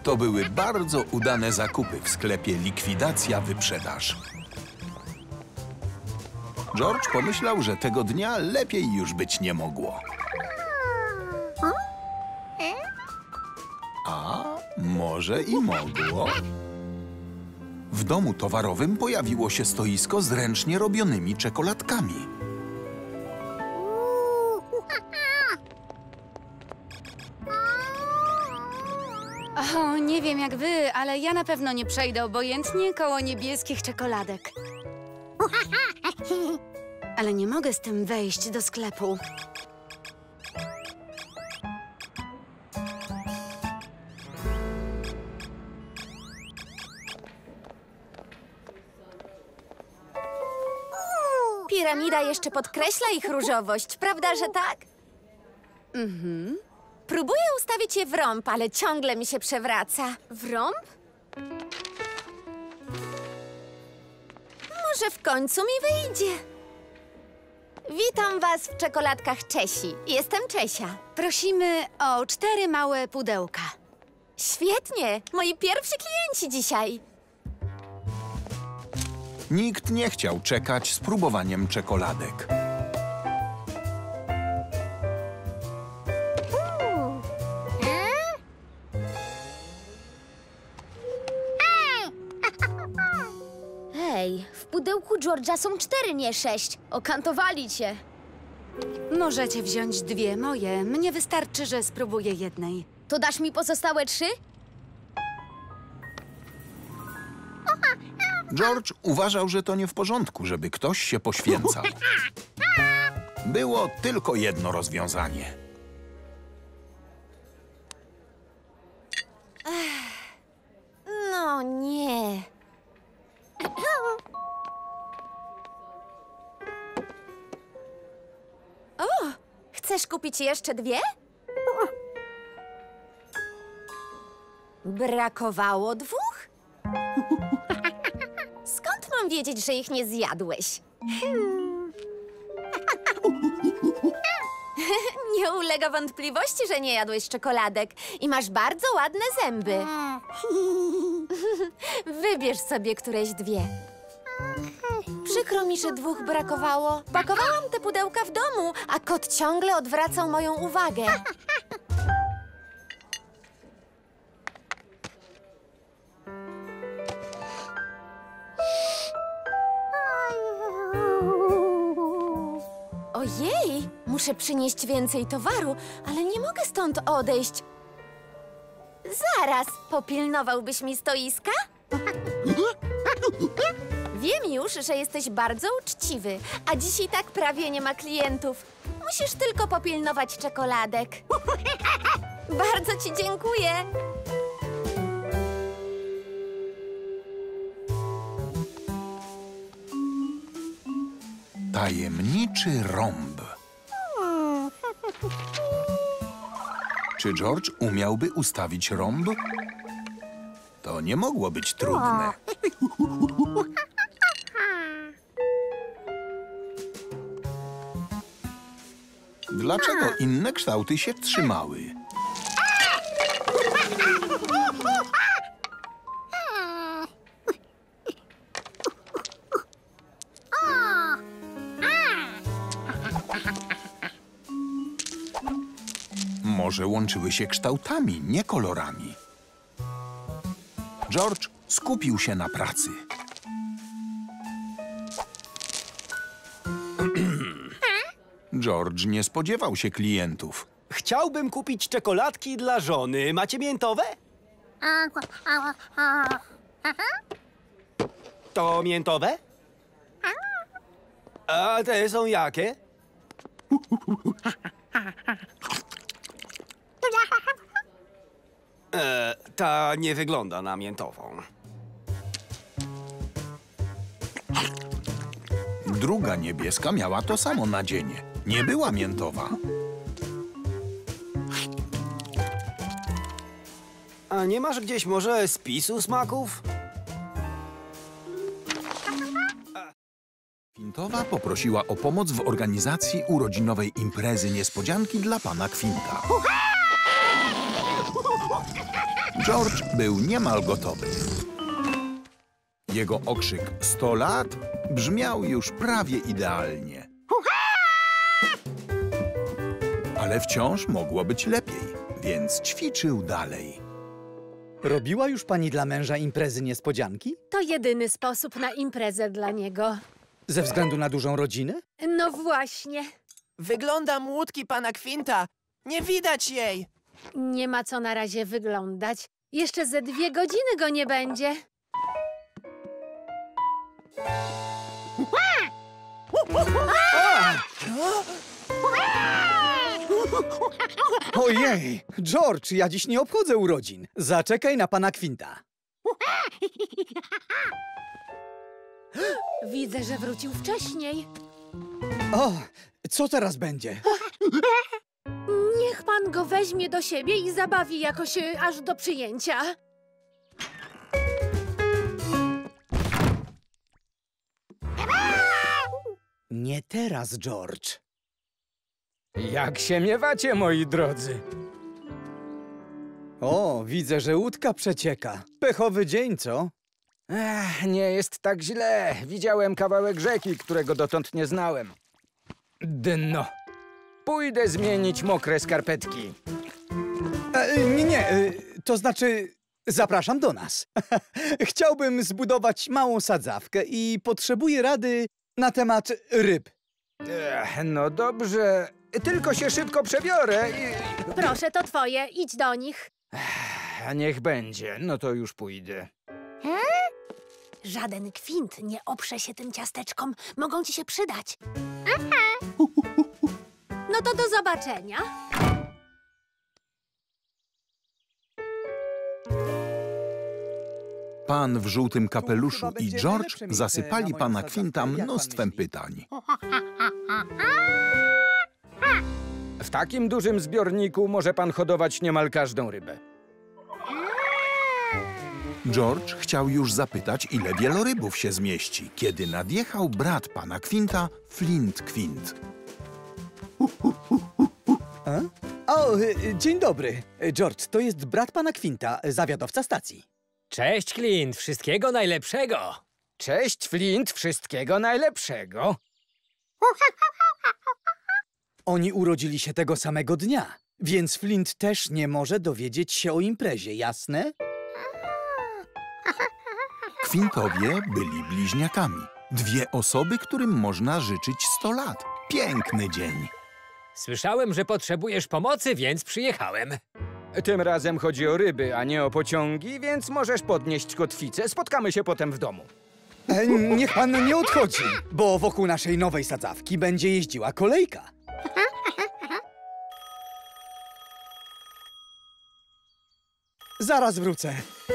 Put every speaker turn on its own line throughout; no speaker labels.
To były bardzo udane zakupy w sklepie Likwidacja Wyprzedaż. George pomyślał, że tego dnia lepiej już być nie mogło. A może i mogło? W domu towarowym pojawiło się stoisko z ręcznie robionymi czekoladkami.
O, nie wiem jak wy, ale ja na pewno nie przejdę obojętnie koło niebieskich czekoladek. Ale nie mogę z tym wejść do sklepu.
Piramida jeszcze podkreśla ich różowość, prawda, że tak? Próbuję ustawić je w rąb, ale ciągle mi się przewraca. W rąb? Może w końcu mi wyjdzie. Witam was w czekoladkach Czesi. Jestem Czesia.
Prosimy o 4 małe pudełka.
Świetnie! Moi pierwsi klienci dzisiaj.
Nikt nie chciał czekać z próbowaniem czekoladek.
Hej, w pudełku George'a są 4, nie 6. Okantowali cię.
Możecie wziąć 2 moje. Mnie wystarczy, że spróbuję jednej.
To dasz mi pozostałe 3?
George uważał, że to nie w porządku, żeby ktoś się poświęcał. Było tylko jedno rozwiązanie.
No nie. O, chcesz kupić jeszcze 2? Brakowało 2? Skąd mam wiedzieć, że ich nie zjadłeś? Nie ulega wątpliwości, że nie jadłeś czekoladek i masz bardzo ładne zęby. Wybierz sobie któreś 2. Przykro mi, że 2 brakowało. Pakowałam te pudełka w domu, a kot ciągle odwracał moją uwagę. Ojej, muszę przynieść więcej towaru, ale nie mogę stąd odejść. Zaraz, popilnowałbyś mi stoiska? Wiem już, że jesteś bardzo uczciwy, a dziś i tak prawie nie ma klientów. Musisz tylko popilnować czekoladek. Bardzo ci dziękuję.
Tajemniczy rąb. Czy George umiałby ustawić rąb? To nie mogło być trudne. Dlaczego inne kształty się trzymały? Może łączyły się kształtami, nie kolorami. George skupił się na pracy. George nie spodziewał się klientów.
Chciałbym kupić czekoladki dla żony. Macie miętowe? To miętowe? A te są jakie? Ta nie wygląda na miętową.
Druga niebieska miała to samo nadzienie. Nie była miętowa.
A nie masz gdzieś może spisu smaków?
Kwintowa poprosiła o pomoc w organizacji urodzinowej imprezy niespodzianki dla pana Kwinta. George był niemal gotowy. Jego okrzyk 100 lat brzmiał już prawie idealnie. Ale wciąż mogło być lepiej, więc ćwiczył dalej.
Robiła już pani dla męża imprezy niespodzianki?
To jedyny sposób na imprezę dla niego.
Ze względu na dużą rodzinę?
No właśnie.
Wyglądam łódki pana Kwinta. Nie widać jej.
Nie ma co na razie wyglądać. Jeszcze ze 2 godziny go nie będzie.
Ojej! George, ja dziś nie obchodzę urodzin. Zaczekaj na pana Kwinta.
Widzę, że wrócił wcześniej.
O, co teraz będzie?
Niech pan go weźmie do siebie i zabawi jakoś aż do przyjęcia.
Nie teraz, George.
Jak się miewacie, moi drodzy?
O, widzę, że łódka przecieka. Pechowy dzień, co?
Nie jest tak źle. Widziałem kawałek rzeki, którego dotąd nie znałem. Dno. Pójdę zmienić mokre skarpetki.
Nie, to znaczy... Zapraszam do nas. Chciałbym zbudować małą sadzawkę i potrzebuję rady na temat ryb.
No dobrze. Tylko się szybko przebiorę i...
Proszę, to twoje. Idź do nich.
Niech będzie. No to już pójdę.
Żaden kwint nie oprze się tym ciasteczkom. Mogą ci się przydać. No to do zobaczenia.
Pan w żółtym kapeluszu
chyba
i
będzie
George
najlepsze miejsce
zasypali
na moją
pana
sadzawkę.
Kwinta
Jak pan
mnóstwem
myśli?
pytań.
W takim dużym zbiorniku może pan hodować niemal każdą rybę.
George chciał już zapytać, ile wielorybów się zmieści, kiedy nadjechał brat pana Kwinta, Flint Kwint.
O, dzień dobry. George, to jest brat pana Kwinta, zawiadowca stacji.
Cześć, Clint. Wszystkiego najlepszego.
Cześć, Flint. Wszystkiego najlepszego.
Oni urodzili się tego samego dnia, więc Flint też nie może dowiedzieć się o imprezie, jasne?
Kwintowie byli bliźniakami. 2 osoby, którym można życzyć 100 lat. Piękny dzień.
Słyszałem, że potrzebujesz pomocy, więc przyjechałem.
Tym razem chodzi o ryby, a nie o pociągi, więc możesz podnieść kotwicę. Spotkamy się potem w domu.
Niech pan nie odchodzi, bo wokół naszej nowej sadzawki będzie jeździła kolejka. Zaraz wrócę.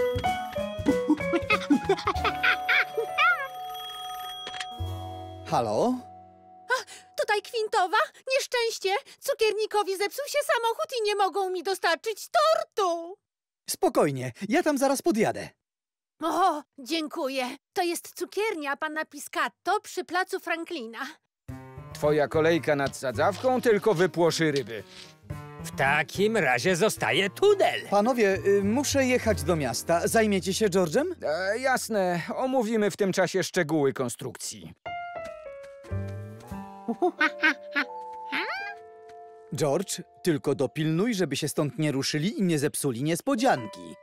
Halo?
Tutaj Kwintowa. Nieszczęście. Cukiernikowi zepsuł się samochód i nie mogą mi dostarczyć tortu.
Spokojnie, ja tam zaraz podjadę.
O, dziękuję. To jest cukiernia pana Piscatto przy placu Franklina.
Twoja kolejka nad sadzawką tylko wypłoszy ryby.
W takim razie zostaje tunel.
Panowie, muszę jechać do miasta. Zajmiecie się George'em?
Jasne, omówimy w tym czasie szczegóły konstrukcji.
George, tylko dopilnuj, żeby się stąd nie ruszyli i nie zepsuli niespodzianki.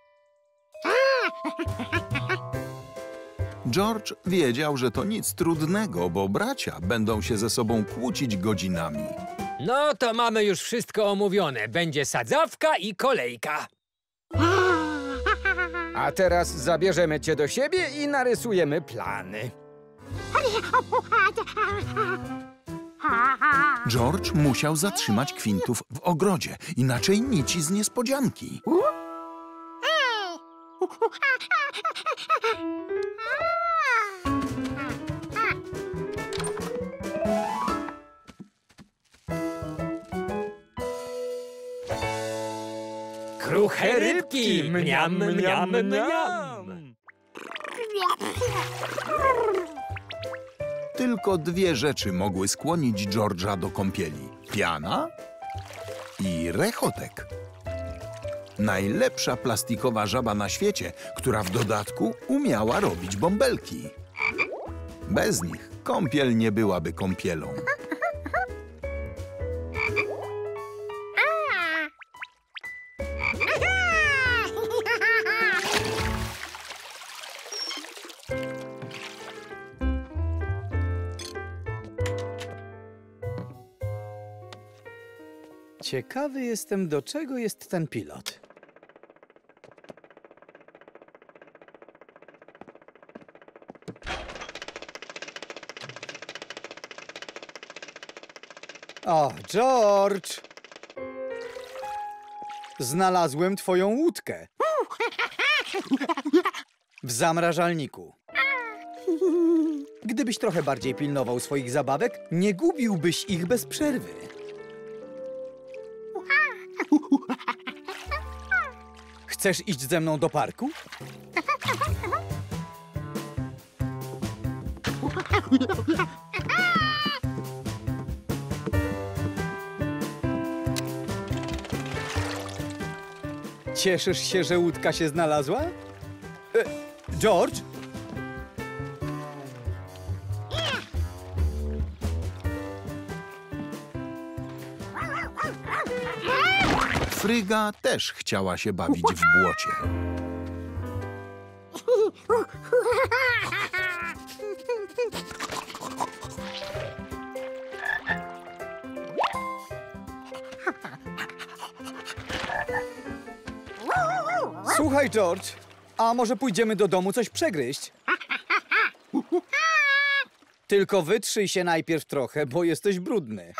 George wiedział, że to nic trudnego, bo bracia będą się ze sobą kłócić godzinami.
No to mamy już wszystko omówione. Będzie sadzawka i kolejka.
A teraz zabierzemy cię do siebie i narysujemy plany.
George musiał zatrzymać Kwintów w ogrodzie, inaczej nici z niespodzianki.
Kruche rybki. Mniam, mniam, mniam.
Tylko 2 rzeczy mogły skłonić George'a do kąpieli. Piana i rechotek. Najlepsza plastikowa żaba na świecie, która w dodatku umiała robić bąbelki. Bez nich kąpiel nie byłaby kąpielą.
Ciekawy jestem, do czego jest ten pilot. O, George! Znalazłem twoją łódkę. W zamrażalniku. Gdybyś trochę bardziej pilnował swoich zabawek, nie gubiłbyś ich bez przerwy. Chcesz iść ze mną do parku? Cieszysz się, że łódka się znalazła? George?
Fryga też chciała się bawić w błocie.
Słuchaj, George, a może pójdziemy do domu coś przegryźć? Tylko wytrzyj się najpierw trochę, bo jesteś brudny.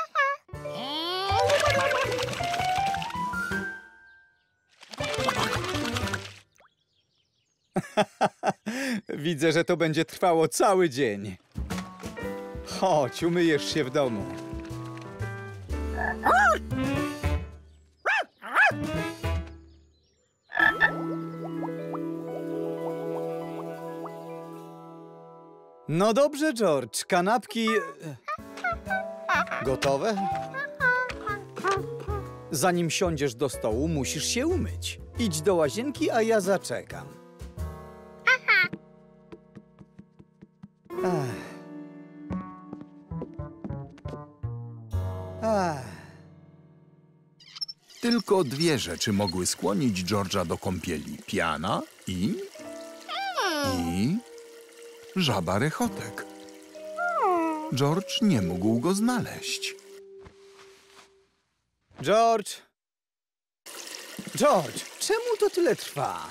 Widzę, że to będzie trwało cały dzień. Chodź, umyjesz się w domu. No dobrze, George. Kanapki... gotowe? Zanim siądziesz do stołu, musisz się umyć. Idź do łazienki, a ja zaczekam.
Tylko dwie rzeczy mogły skłonić George'a do kąpieli. Piana i żaba rechotek. George nie mógł go znaleźć.
George! George, czemu to tyle trwa?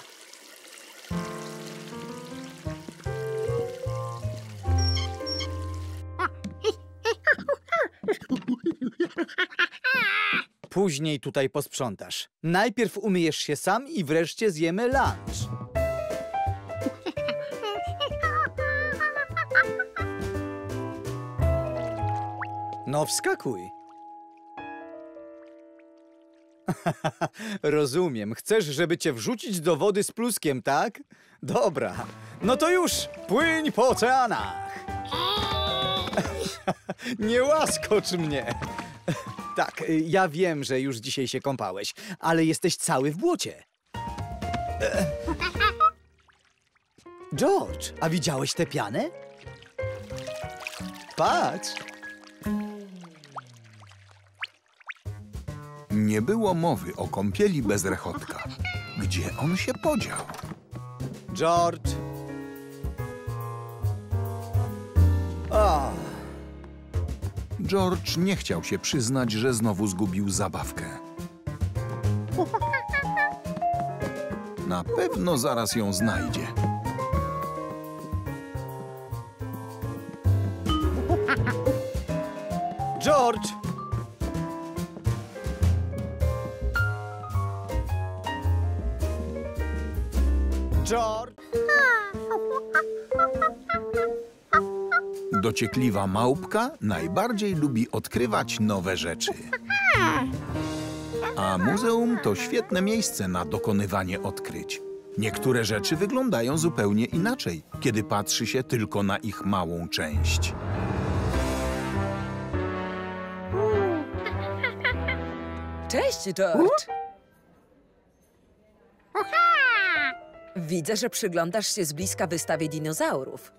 Później tutaj posprzątasz. Najpierw umyjesz się sam i wreszcie zjemy lunch. No wskakuj. Rozumiem. Chcesz, żeby cię wrzucić do wody z pluskiem, tak? Dobra. No to już płyń po oceanach. Nie łaskocz mnie. Tak, ja wiem, że już dzisiaj się kąpałeś, ale jesteś cały w błocie. George, a widziałeś tę pianę? Patrz.
Nie było mowy o kąpieli bez rechotka. Gdzie on się podział?
George. O.
George nie chciał się przyznać, że znowu zgubił zabawkę. Na pewno zaraz ją znajdzie.
George! George!
Dociekliwa małpka najbardziej lubi odkrywać nowe rzeczy. A muzeum to świetne miejsce na dokonywanie odkryć. Niektóre rzeczy wyglądają zupełnie inaczej, kiedy patrzy się tylko na ich małą część.
Cześć, George. Widzę, że przyglądasz się z bliska wystawie dinozaurów.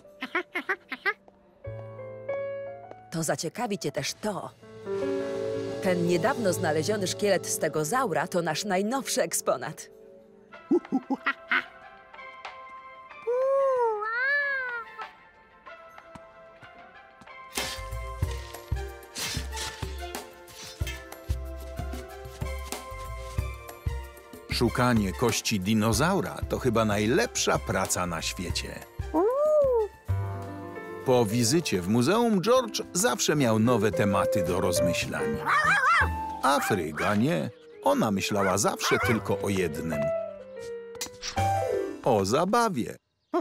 To zaciekawi cię też to. Ten niedawno znaleziony szkielet stegozaura to nasz najnowszy eksponat.
Szukanie kości dinozaura to chyba najlepsza praca na świecie. Po wizycie w muzeum George zawsze miał nowe tematy do rozmyślań. A Fryga nie. Ona myślała zawsze tylko o jednym. O zabawie.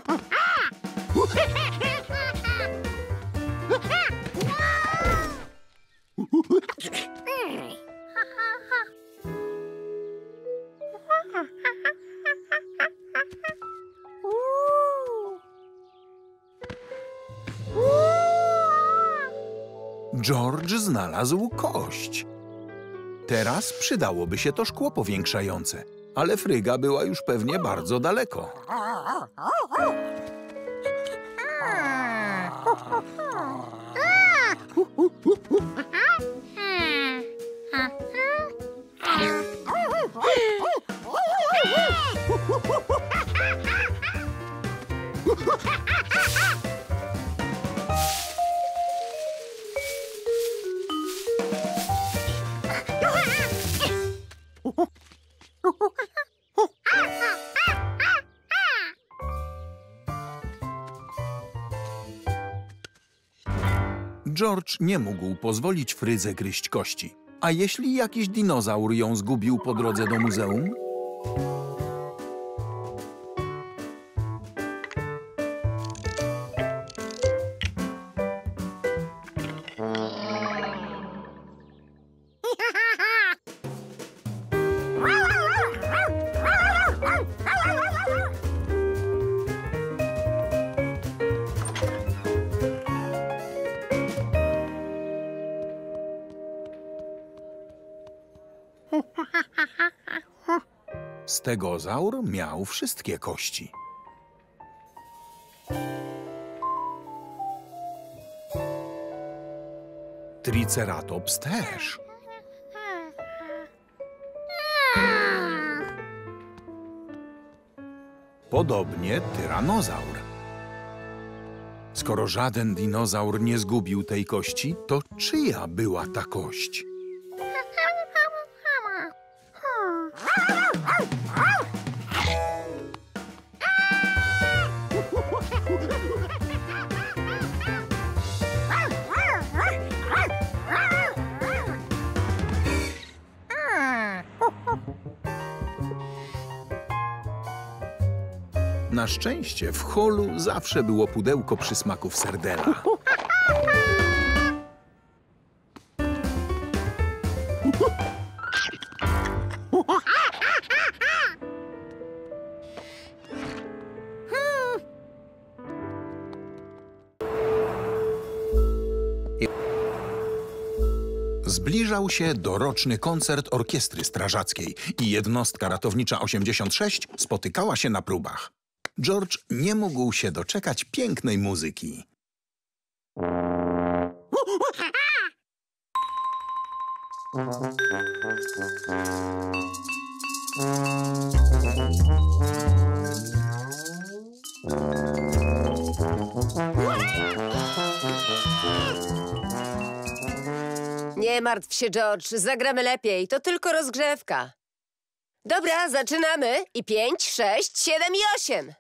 George znalazł kość. Teraz przydałoby się to szkło powiększające, ale Fryga była już pewnie bardzo daleko. George nie mógł pozwolić Frydze gryźć kości. A jeśli jakiś dinozaur ją zgubił po drodze do muzeum? Stegozaur miał wszystkie kości. Triceratops też. Podobnie tyranozaur. Skoro żaden dinozaur nie zgubił tej kości, to czyja była ta kość? Na szczęście w holu zawsze było pudełko przysmaków serdela. Zbliżał się doroczny koncert orkiestry strażackiej i jednostka ratownicza 86 spotykała się na próbach. George nie mógł się doczekać pięknej muzyki.
Nie martw się, George. Zagramy lepiej. To tylko rozgrzewka. Dobra, zaczynamy. I 5, 6, 7 i 8.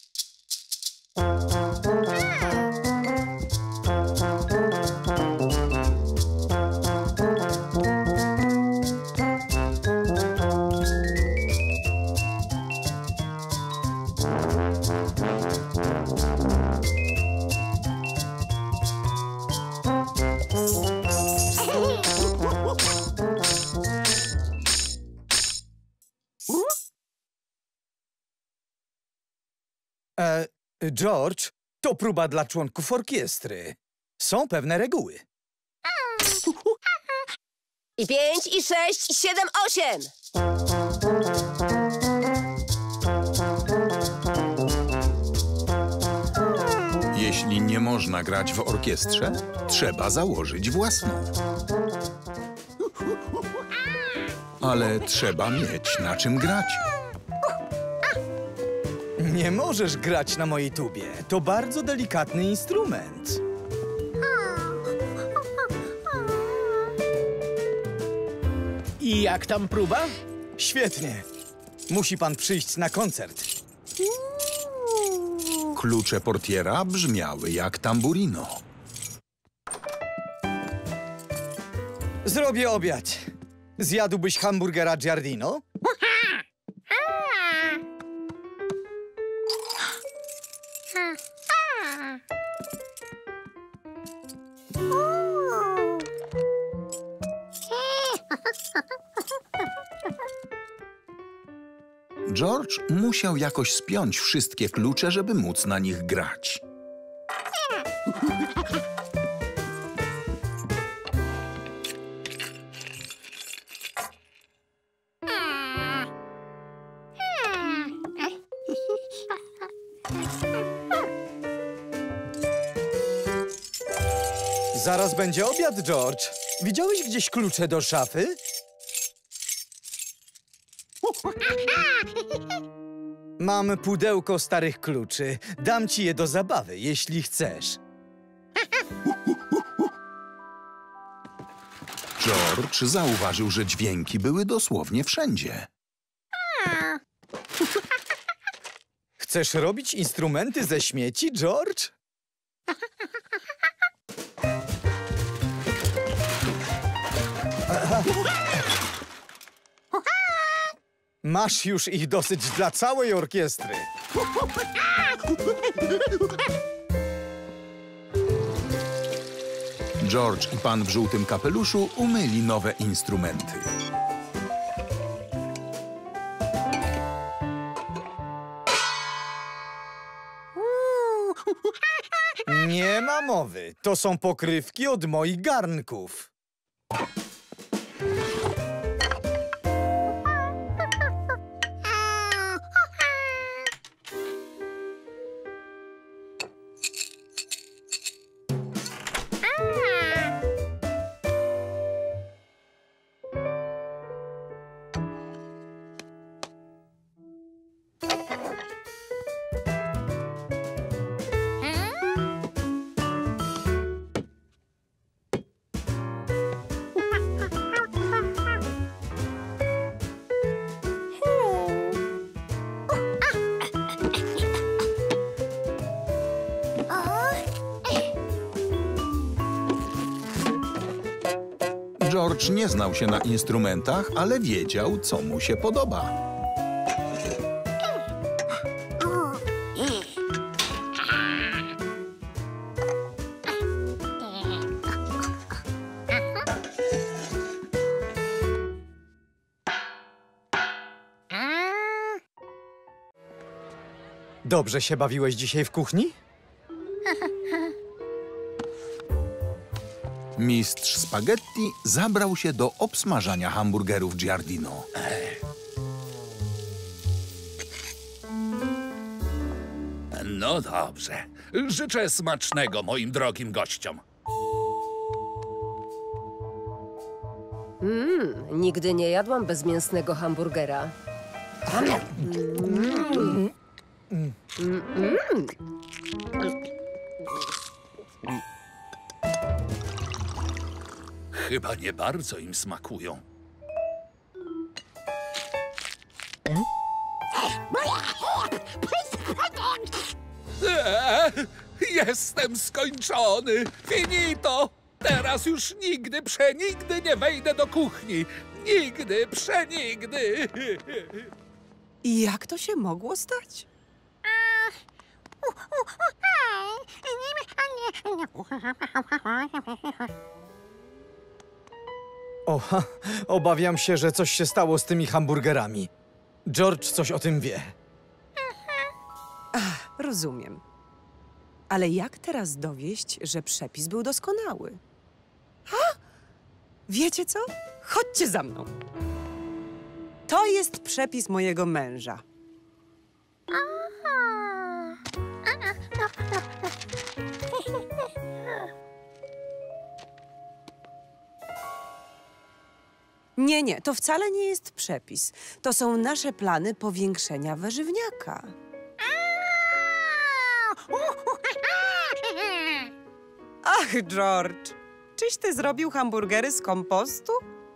George, to próba dla członków orkiestry. Są pewne reguły.
I 5, i 6, i 7, 8.
można grać w orkiestrze, trzeba założyć własną. Ale trzeba mieć na czym grać.
Nie możesz grać na mojej tubie. To bardzo delikatny instrument.
I jak tam próba?
Świetnie. Musi pan przyjść na koncert.
Klucze portiera brzmiały jak tamburino.
Zrobię obiad. Zjadłbyś hamburgera Giardino?
George musiał jakoś spiąć wszystkie klucze, żeby móc na nich grać.
Zaraz będzie obiad, George. Widziałeś gdzieś klucze do szafy? Mam pudełko starych kluczy. Dam ci je do zabawy, jeśli chcesz.
George zauważył, że dźwięki były dosłownie wszędzie.
Chcesz robić instrumenty ze śmieci, George? Masz już ich dosyć dla całej orkiestry.
George i pan w żółtym kapeluszu umyli nowe instrumenty.
Nie ma mowy. To są pokrywki od moich garnków.
George nie znał się na instrumentach, ale wiedział, co mu się podoba.
Dobrze się bawiłeś dzisiaj w kuchni?
Mistrz spaghetti zabrał się do obsmażania hamburgerów Giardino.
No dobrze. Życzę smacznego moim drogim gościom.
Nigdy nie jadłam bezmięsnego hamburgera.
Chyba nie bardzo im smakują. Jestem skończony! Finito! Teraz już nigdy, przenigdy nie wejdę do kuchni! Nigdy, przenigdy!
I jak to się mogło stać?
Obawiam się, że coś się stało z tymi hamburgerami. George coś o tym wie.
Rozumiem. Ale jak teraz dowieść, że przepis był doskonały? Wiecie co? Chodźcie za mną. To jest przepis mojego męża. Nie, to wcale nie jest przepis. To są nasze plany powiększenia warzywniaka. Ach, George, czyś ty zrobił hamburgery z kompostu?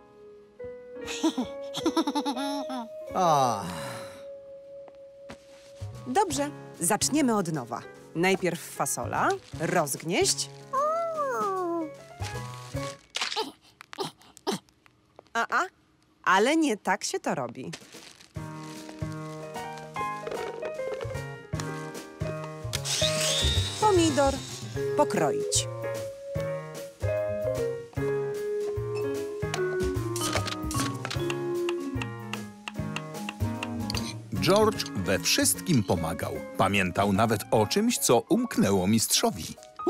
Dobrze, zaczniemy od nowa. Najpierw fasola, rozgnieść. Ale nie tak się to robi. Pomidor pokroić.
George we wszystkim pomagał. Pamiętał nawet o czymś, co umknęło mistrzowi.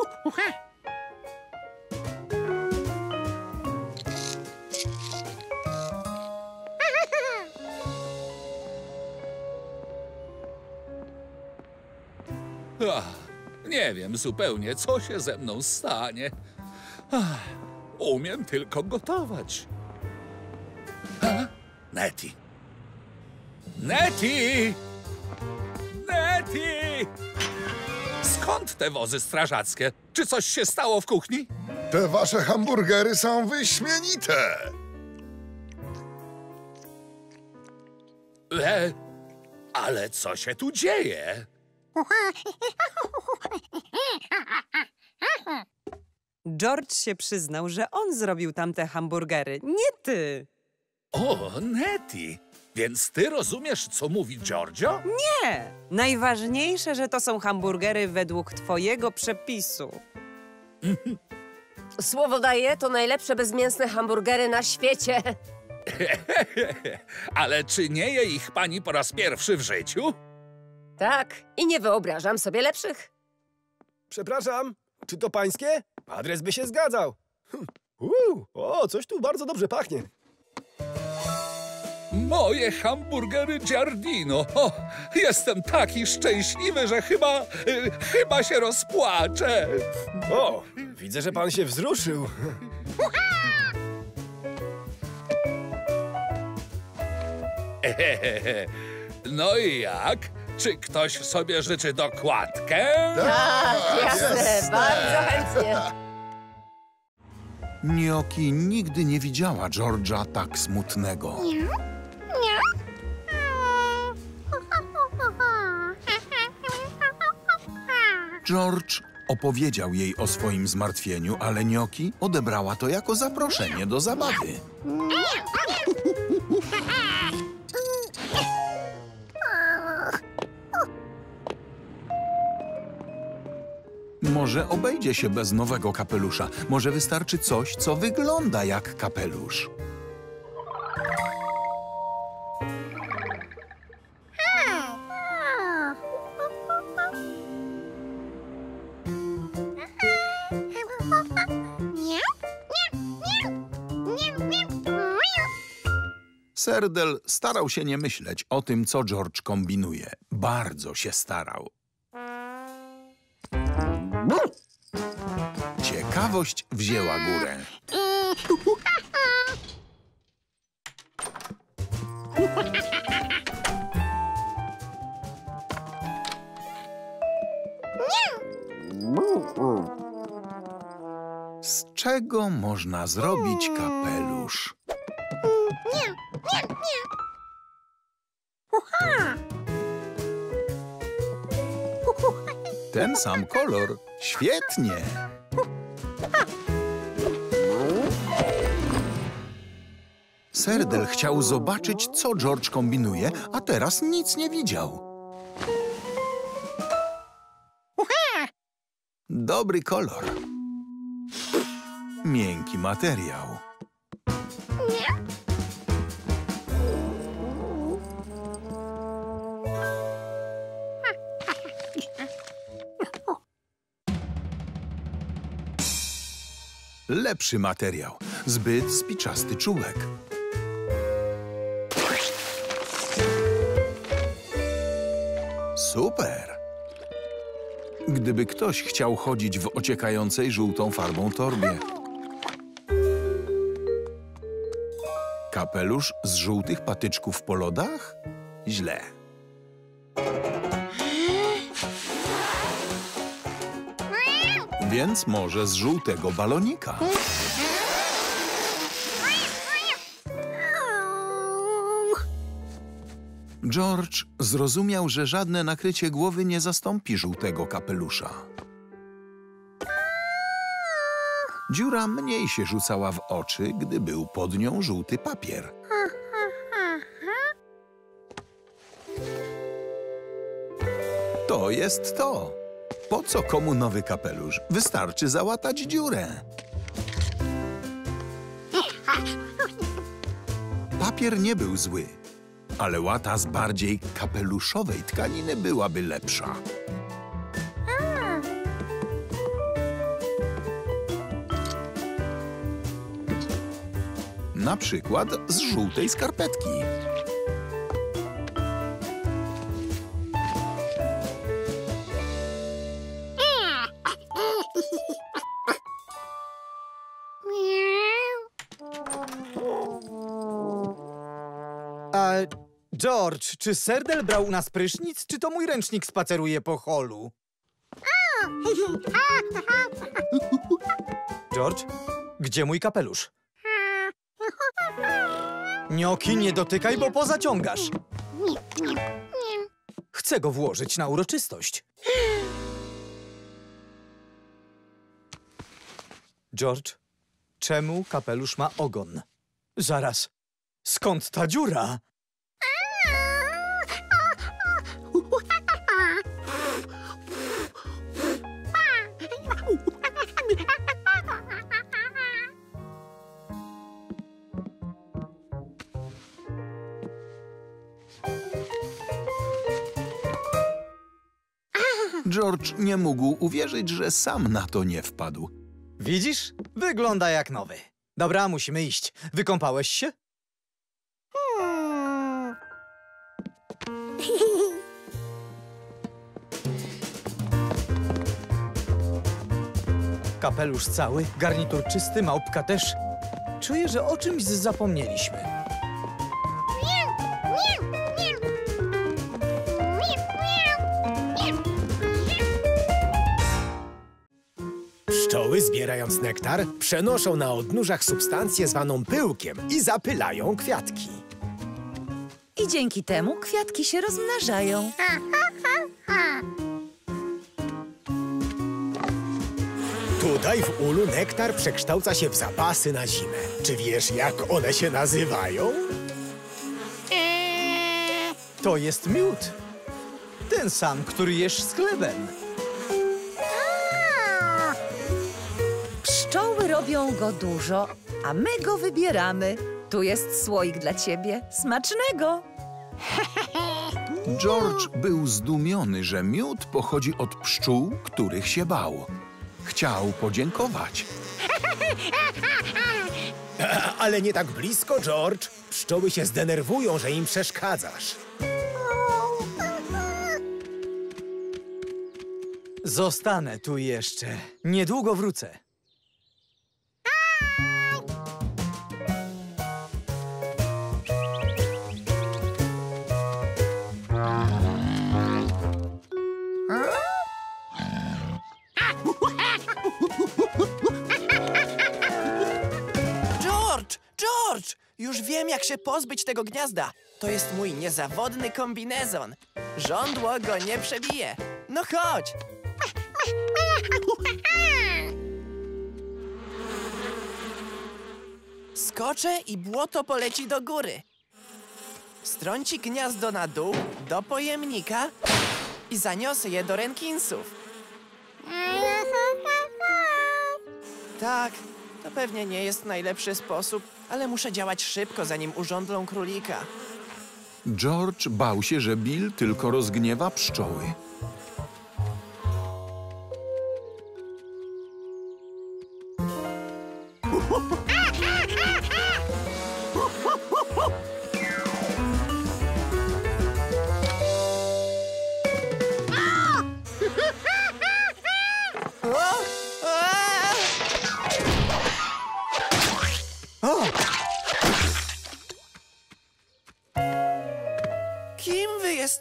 Nie wiem zupełnie, co się ze mną stanie. Umiem tylko gotować. Nettie! Nettie! Nettie! Skąd te wozy strażackie? Czy coś się stało w kuchni?
Te wasze hamburgery są wyśmienite.
Ale co się tu dzieje?
George się przyznał, że on zrobił tamte hamburgery, nie ty.
O, Nettie, więc ty rozumiesz, co mówi Giorgio?
Nie! Najważniejsze, że to są hamburgery według twojego przepisu.
Słowo daję, to najlepsze bezmięsne hamburgery na świecie.
Ale czy nie je ich pani po raz pierwszy w życiu?
Tak, i nie wyobrażam sobie lepszych.
Przepraszam, czy to pańskie? Adres by się zgadzał. Coś tu bardzo dobrze pachnie.
Moje hamburgery Giardino. O, jestem taki szczęśliwy, że chyba się rozpłaczę.
O, widzę, że pan się wzruszył.
No i jak? Czy ktoś sobie życzy dokładkę?
Tak, jasne, bardzo chętnie.
Gnocchi nigdy nie widziała George'a tak smutnego. George opowiedział jej o swoim zmartwieniu, ale Gnocchi odebrała to jako zaproszenie do zabawy. Może obejdzie się bez nowego kapelusza. Może wystarczy coś, co wygląda jak kapelusz. Serdel starał się nie myśleć o tym, co George kombinuje. Bardzo się starał. Ciekawość wzięła górę. Z czego można zrobić kapelusz? Ten sam kolor. Świetnie! Serdel chciał zobaczyć, co George kombinuje, a teraz nic nie widział. Dobry kolor. Miękki materiał. Lepszy materiał. Zbyt spiczasty czółek. Super! Gdyby ktoś chciał chodzić w ociekającej żółtą farbą torbie. Kapelusz z żółtych patyczków po lodach? Źle. Więc może z żółtego balonika. George zrozumiał, że żadne nakrycie głowy nie zastąpi żółtego kapelusza. Dziura mniej się rzucała w oczy, gdy był pod nią żółty papier. To jest to. Po co komu nowy kapelusz? Wystarczy załatać dziurę. Papier nie był zły, ale łata z bardziej kapeluszowej tkaniny byłaby lepsza. Na przykład z żółtej skarpetki.
George, czy Serdel brał u nas prysznic, czy to mój ręcznik spaceruje po holu? George, gdzie mój kapelusz? Gnioki, nie dotykaj, bo pozaciągasz. Chcę go włożyć na uroczystość. George, czemu kapelusz ma ogon? Zaraz, skąd ta dziura?
George nie mógł uwierzyć, że sam na to nie wpadł.
Widzisz? Wygląda jak nowy. Dobra, musimy iść. Wykąpałeś się? Kapelusz cały, garnitur czysty, małpka też. Czuję, że o czymś zapomnieliśmy.
Pszczoły, zbierając nektar, przenoszą na odnóżach substancję zwaną pyłkiem i zapylają kwiatki.
I dzięki temu kwiatki się rozmnażają.
Tutaj w ulu nektar przekształca się w zapasy na zimę. Czy wiesz, jak one się nazywają?
To jest miód. Ten sam, który jesz z chlebem.
Pszczoły robią go dużo, a my go wybieramy. Tu jest słoik dla ciebie. Smacznego!
George był zdumiony, że miód pochodzi od pszczół, których się bał. Chciał podziękować.
Ale nie tak blisko, George. Pszczoły się zdenerwują, że im przeszkadzasz.
Zostanę tu jeszcze. Niedługo wrócę.
George! Już wiem, jak się pozbyć tego gniazda. To jest mój niezawodny kombinezon. Żądło go nie przebije. No chodź! Skoczę i błoto poleci do góry. Strąci gniazdo na dół, do pojemnika i zaniosę je do Renkinsów. Tak, to pewnie nie jest najlepszy sposób, ale muszę działać szybko, zanim urządlą królika.
George bał się, że Bill tylko rozgniewa pszczoły.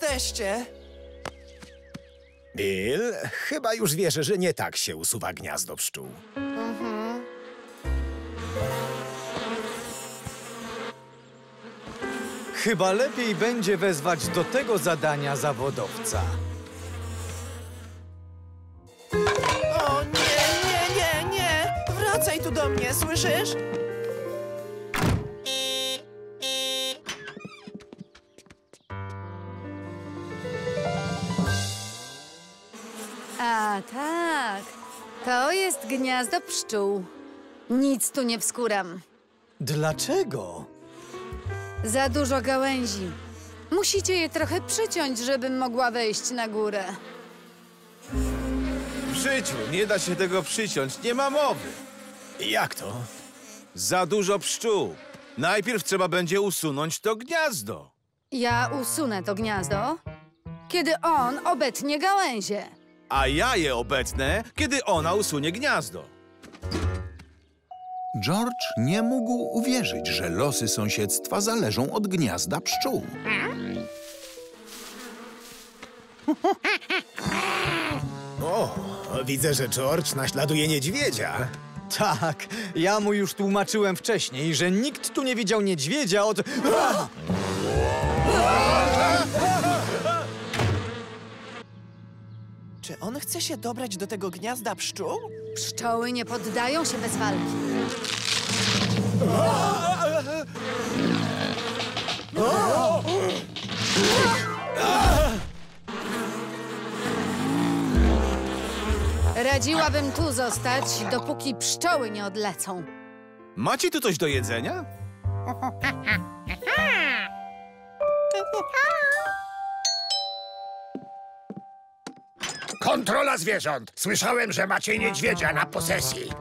jesteście?
Bill, chyba już wiesz, że nie tak się usuwa gniazdo pszczół.
Chyba lepiej będzie wezwać do tego zadania zawodowca.
O nie! Wracaj tu do mnie, słyszysz?
A tak, to jest gniazdo pszczół. Nic tu nie wskuram.
Dlaczego?
Za dużo gałęzi. Musicie je trochę przyciąć, żebym mogła wejść na górę.
W życiu nie da się tego przyciąć, nie ma mowy.
Jak to?
Za dużo pszczół. Najpierw trzeba będzie usunąć to gniazdo.
Ja usunę to gniazdo, kiedy on obetnie gałęzie.
A ja je obetnę, kiedy ona usunie gniazdo.
George nie mógł uwierzyć, że losy sąsiedztwa zależą od gniazda pszczół.
O, widzę, że George naśladuje niedźwiedzia.
Tak, ja mu już tłumaczyłem wcześniej, że nikt tu nie widział niedźwiedzia od...
Czy on chce się dobrać do tego gniazda pszczół?
Pszczoły nie poddają się bez walki. Radziłabym tu zostać, dopóki pszczoły nie odlecą.
Macie tu coś do jedzenia?
Kontrola zwierząt! Słyszałem, że macie niedźwiedzia na posesji.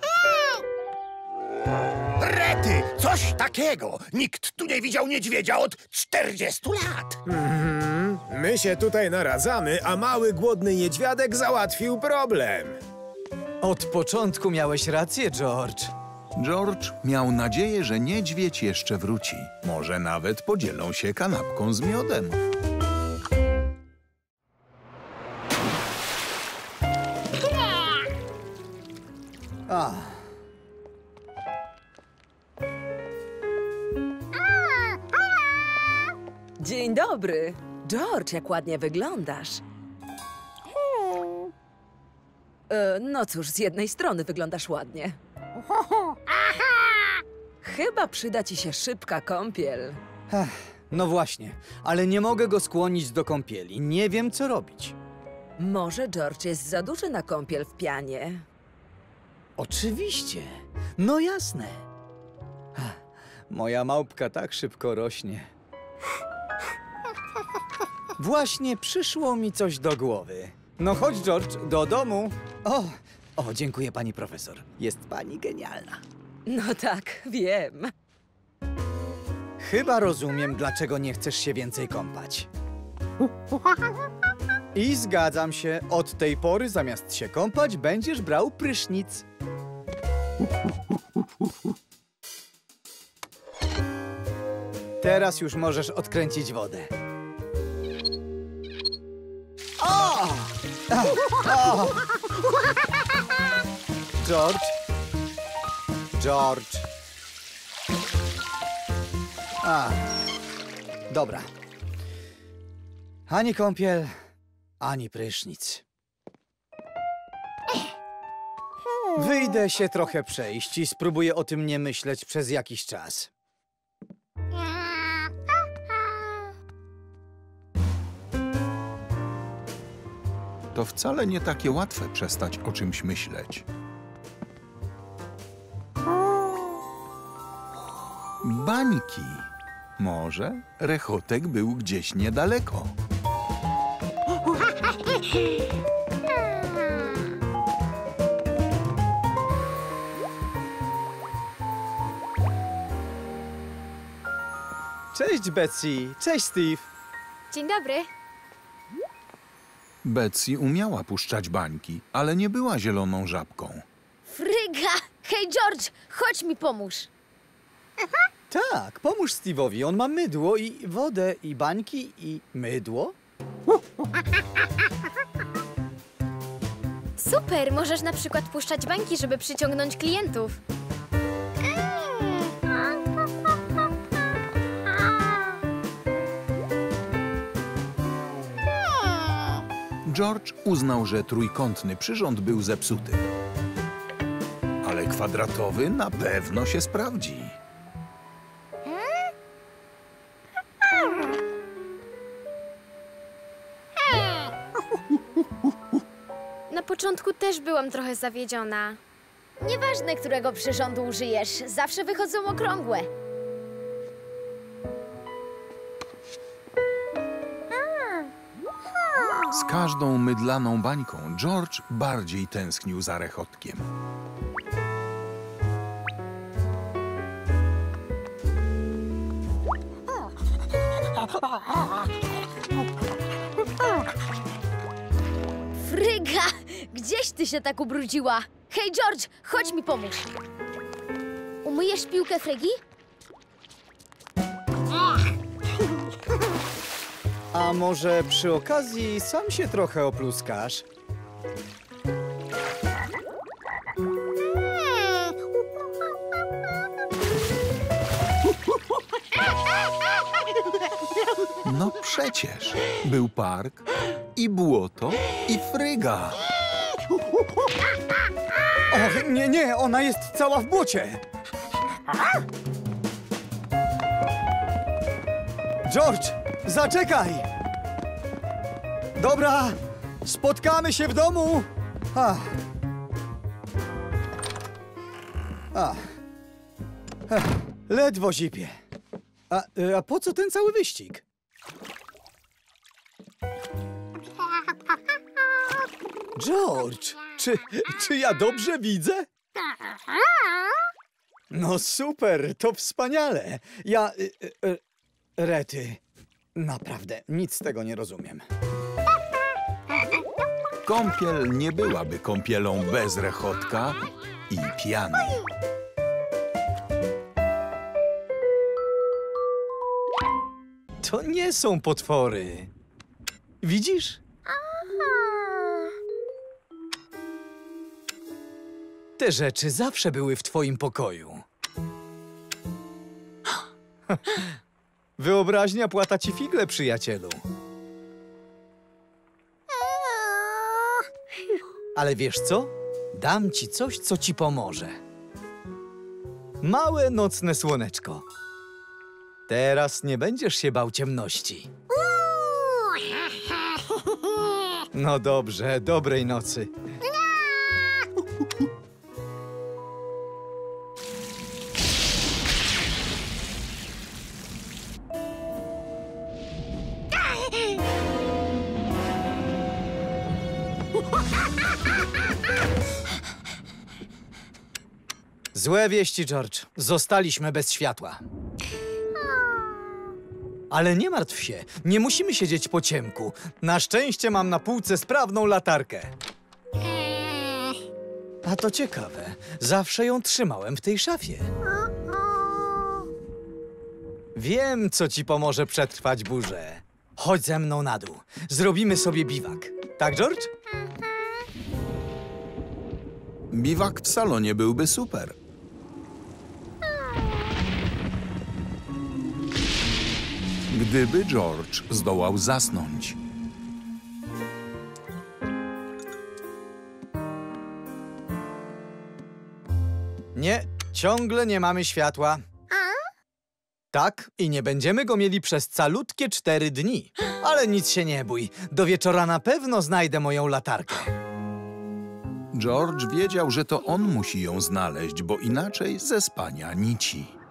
Rety! Coś takiego! Nikt tu nie widział niedźwiedzia od 40 lat!
My się tutaj naradzamy, a mały, głodny niedźwiadek załatwił problem.
Od początku miałeś rację, George.
George miał nadzieję, że niedźwiedź jeszcze wróci. Może nawet podzielą się kanapką z miodem.
A.
Dzień dobry. George, jak ładnie wyglądasz. No cóż, z jednej strony wyglądasz ładnie. Chyba przyda ci się szybka kąpiel.
No właśnie, ale nie mogę go skłonić do kąpieli. Nie wiem, co robić.
Może George jest za duży na kąpiel w pianie.
Oczywiście. No jasne. Moja małpka tak szybko rośnie. Właśnie przyszło mi coś do głowy. No chodź, George, do domu. O, dziękuję, pani profesor. Jest pani genialna.
No tak, wiem.
Chyba rozumiem, dlaczego nie chcesz się więcej kąpać. I zgadzam się. Od tej pory zamiast się kąpać, będziesz brał prysznic. Teraz już możesz odkręcić wodę. O! George? George. Dobra. Ani kąpiel, ani prysznic. Wyjdę się trochę przejść i spróbuję o tym nie myśleć przez jakiś czas.
To wcale nie takie łatwe przestać o czymś myśleć. Bańki. Może rechotek był gdzieś niedaleko.
Cześć, Betsy. Cześć, Steve.
Dzień dobry.
Betsy umiała puszczać bańki, ale nie była zieloną żabką.
Fryga! Hej, George, chodź mi pomóż.
Tak, pomóż Steve'owi. On ma mydło i wodę i bańki i mydło.
Super, możesz na przykład puszczać bańki, żeby przyciągnąć klientów.
George uznał, że trójkątny przyrząd był zepsuty. Ale kwadratowy na pewno się sprawdzi.
Na początku też byłam trochę zawiedziona. Nieważne, którego przyrządu użyjesz, zawsze wychodzą okrągłe.
Z każdą mydlaną bańką George bardziej tęsknił za rechotkiem.
Fryga! Gdzieś ty się tak ubrudziła? Hej, George, chodź mi pomóż. Umyjesz piłkę Frygi?
A może przy okazji sam się trochę opluskasz?
No przecież był park i błoto i Fryga.
Och, nie, ona jest cała w błocie. George, zaczekaj! Dobra, spotkamy się w domu. Ledwo zipie. A po co ten cały wyścig? George, czy ja dobrze widzę? No super, to wspaniale. Rety, naprawdę nic z tego nie rozumiem.
Kąpiel nie byłaby kąpielą bez rechotka i piany.
To nie są potwory. Widzisz? Te rzeczy zawsze były w twoim pokoju. Wyobraźnia płata ci figle, przyjacielu. Ale wiesz co? Dam ci coś, co ci pomoże. Małe nocne słoneczko. Teraz nie będziesz się bał ciemności. No dobrze, dobrej nocy. Złe wieści, George. Zostaliśmy bez światła. Ale nie martw się, nie musimy siedzieć po ciemku. Na szczęście mam na półce sprawną latarkę. A to ciekawe, zawsze ją trzymałem w tej szafie. Wiem, co ci pomoże przetrwać burzę. Chodź ze mną na dół. Zrobimy sobie biwak. Tak, George?
Biwak w salonie byłby super. Gdyby George zdołał zasnąć.
Nie, ciągle nie mamy światła. Tak, i nie będziemy go mieli przez calutkie 4 dni. Ale nic się nie bój, do wieczora na pewno znajdę moją latarkę.
George wiedział, że to on musi ją znaleźć, bo inaczej ze spania nici.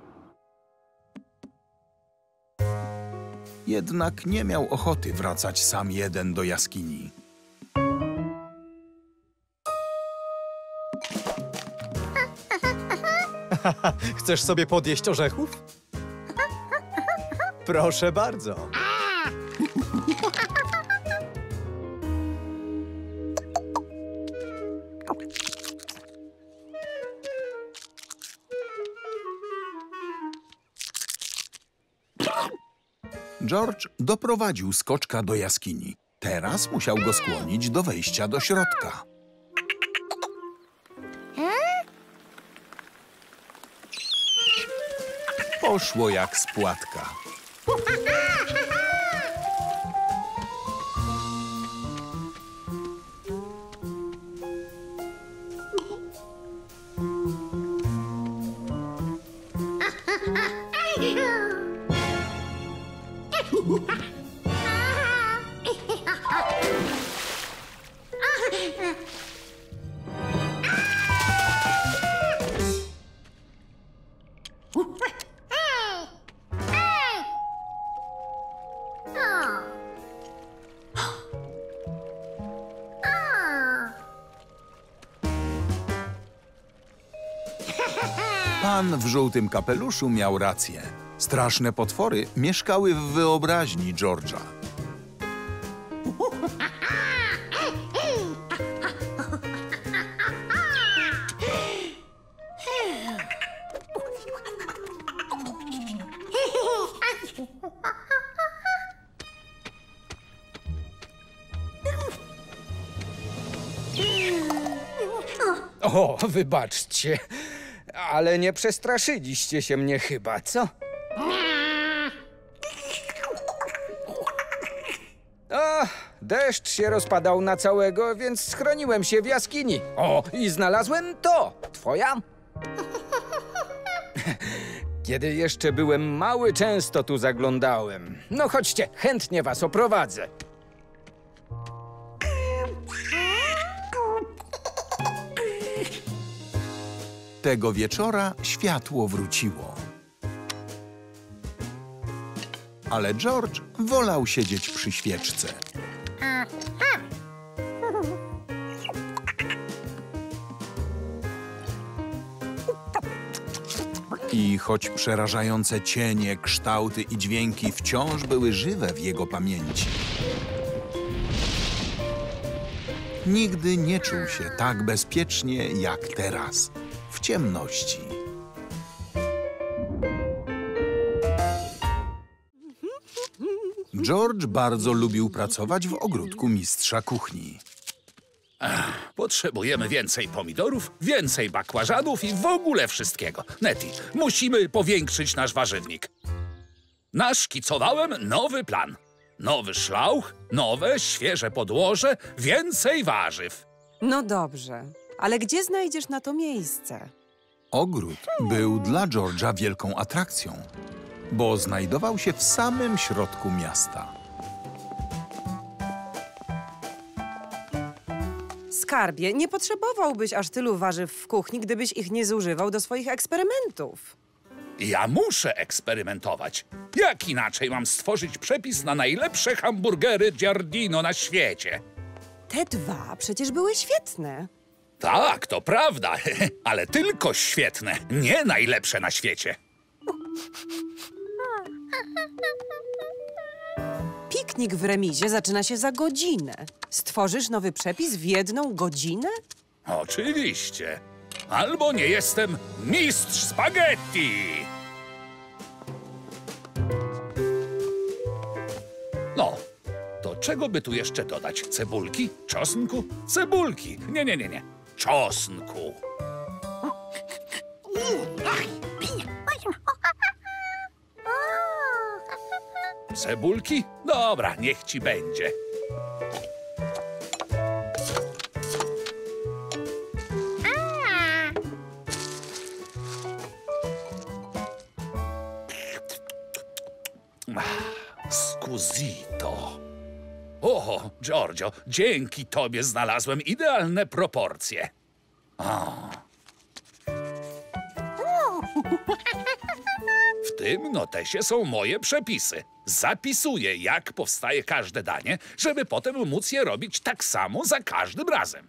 Jednak nie miał ochoty wracać sam jeden do jaskini.
Chcesz sobie podjeść orzechów? Proszę bardzo.
George doprowadził skoczka do jaskini. Teraz musiał go skłonić do wejścia do środka. Poszło jak z płatka. Pan w żółtym kapeluszu miał rację. Straszne potwory mieszkały w wyobraźni George'a.
O, wybaczcie, ale nie przestraszyliście się mnie chyba, co? O, deszcz się rozpadał na całego, więc schroniłem się w jaskini. O, i znalazłem to. Twoja? Kiedy jeszcze byłem mały, często tu zaglądałem. No chodźcie, chętnie was oprowadzę.
Tego wieczora światło wróciło. Ale George wolał siedzieć przy świeczce. I choć przerażające cienie, kształty i dźwięki wciąż były żywe w jego pamięci, nigdy nie czuł się tak bezpiecznie jak teraz, w ciemności. George bardzo lubił pracować w ogródku mistrza kuchni.
Potrzebujemy więcej pomidorów, więcej bakłażanów i w ogóle wszystkiego. Nettie, musimy powiększyć nasz warzywnik. Naszkicowałem nowy plan. Nowy szlauch, nowe, świeże podłoże, więcej warzyw.
No dobrze, ale gdzie znajdziesz na to miejsce?
Ogród był dla George'a wielką atrakcją, bo znajdował się w samym środku miasta.
Skarbie, nie potrzebowałbyś aż tylu warzyw w kuchni, gdybyś ich nie zużywał do swoich eksperymentów.
Ja muszę eksperymentować. Jak inaczej mam stworzyć przepis na najlepsze hamburgery Giardino na świecie?
Te dwa przecież były świetne.
Tak, to prawda, ale tylko świetne, nie najlepsze na świecie.
Piknik w remizie zaczyna się za godzinę. Stworzysz nowy przepis w 1 godzinę?
Oczywiście. Albo nie jestem mistrz spaghetti. No, to czego by tu jeszcze dodać? Cebulki? Czosnku? Cebulki. Nie. Czosnku. Cebulki? Dobra, niech ci będzie. Scusito. O, Giorgio, dzięki tobie znalazłem idealne proporcje. W tym notesie są moje przepisy. Zapisuję, jak powstaje każde danie, żeby potem móc je robić tak samo za każdym razem.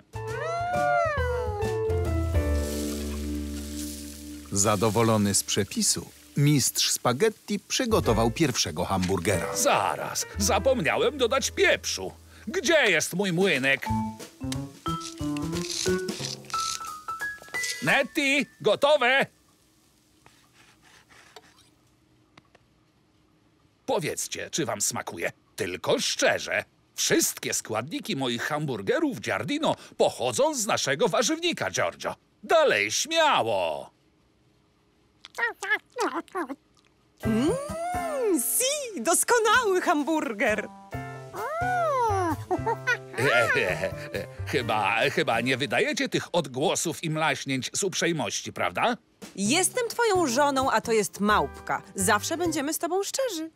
Zadowolony z przepisu, mistrz spaghetti przygotował pierwszego hamburgera.
Zaraz, zapomniałem dodać pieprzu. Gdzie jest mój młynek? Nettie, gotowe! Powiedzcie, czy wam smakuje? Tylko szczerze. Wszystkie składniki moich hamburgerów Giardino pochodzą z naszego warzywnika, Giorgio. Dalej, śmiało!
Si, doskonały hamburger!
Chyba nie wydajecie tych odgłosów i mlaśnięć z uprzejmości, prawda?
Jestem twoją żoną, a to jest małpka. Zawsze będziemy z tobą szczerzy.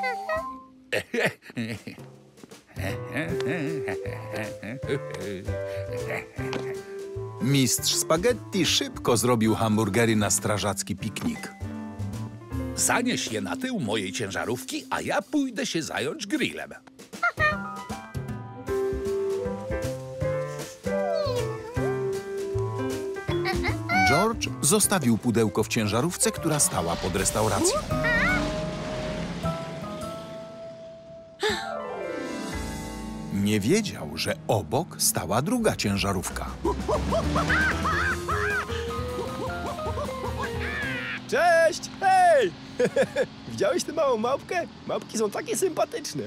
Mistrz spaghetti szybko zrobił hamburgery na strażacki piknik.
Zanieś je na tył mojej ciężarówki, a ja pójdę się zająć grillem.
George zostawił pudełko w ciężarówce, która stała pod restauracją. Nie wiedział, że obok stała druga ciężarówka.
Cześć! Hej! Widziałeś tę małą małpkę? Małpki są takie sympatyczne.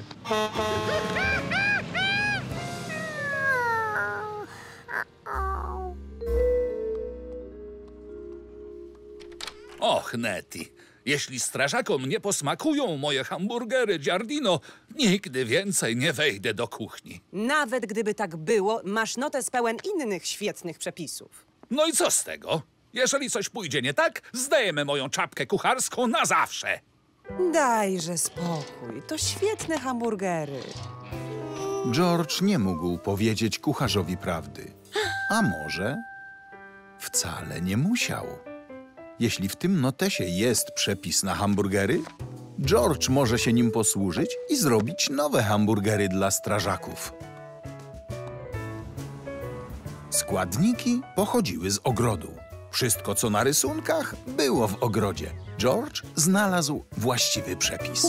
Och, Nettie, jeśli strażakom nie posmakują moje hamburgery Giardino, nigdy więcej nie wejdę do kuchni.
Nawet gdyby tak było, masz notes pełen innych świetnych przepisów.
No i co z tego? Jeżeli coś pójdzie nie tak, zdejmę moją czapkę kucharską na zawsze.
Dajże spokój, to świetne hamburgery.
George nie mógł powiedzieć kucharzowi prawdy. A może wcale nie musiał. Jeśli w tym notesie jest przepis na hamburgery, George może się nim posłużyć i zrobić nowe hamburgery dla strażaków. Składniki pochodziły z ogrodu. Wszystko, co na rysunkach, było w ogrodzie. George znalazł właściwy przepis.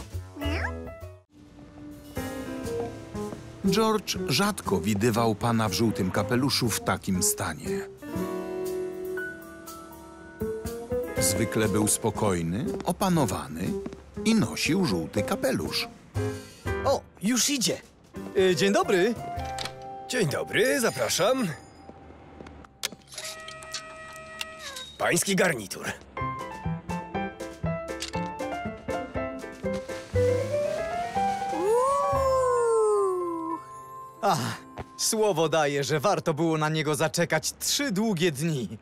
George rzadko widywał pana w żółtym kapeluszu w takim stanie. Zwykle był spokojny, opanowany i nosił żółty kapelusz.
O, już idzie. Dzień dobry.
Dzień dobry, zapraszam. Pański garnitur.
Słowo daję, że warto było na niego zaczekać 3 długie dni.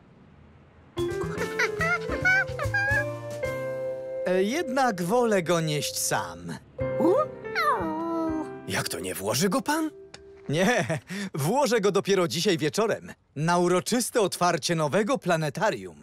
Jednak wolę go nieść sam.
Jak to, nie włoży go pan?
Nie, włożę go dopiero dzisiaj wieczorem na uroczyste otwarcie nowego planetarium.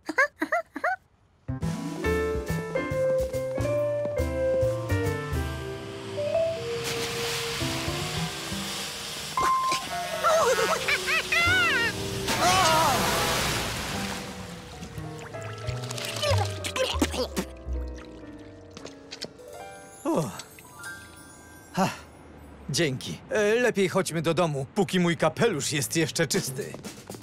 Dzięki. Lepiej chodźmy do domu, póki mój kapelusz jest jeszcze czysty.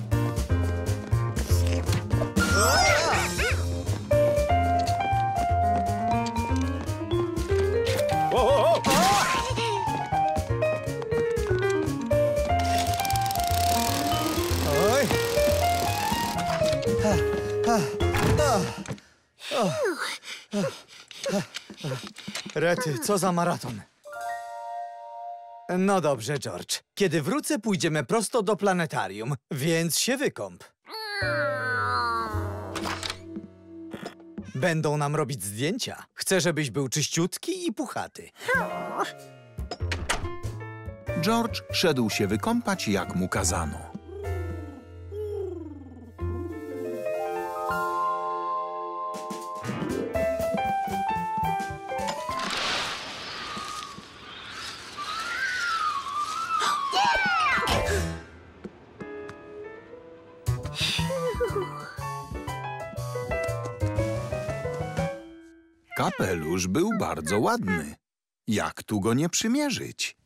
Oj. Rety, co za maraton. No dobrze, George. Kiedy wrócę, pójdziemy prosto do planetarium, więc się wykąp. Będą nam robić zdjęcia. Chcę, żebyś był czyściutki i puchaty.
George szedł się wykąpać, jak mu kazano. Kapelusz był bardzo ładny. Jak tu go nie przymierzyć?